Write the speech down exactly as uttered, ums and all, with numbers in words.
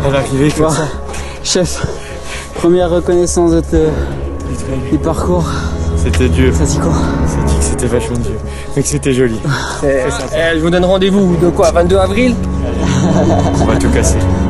À l'arrivée comme Wow. ça. Chef, première reconnaissance de te... du parcours. C'était dur. Ça dit quoi? Ça dit que c'était vachement dur. Mais que c'était joli. Eh, je vous donne rendez-vous de quoi, vingt-deux avril? On va tout casser.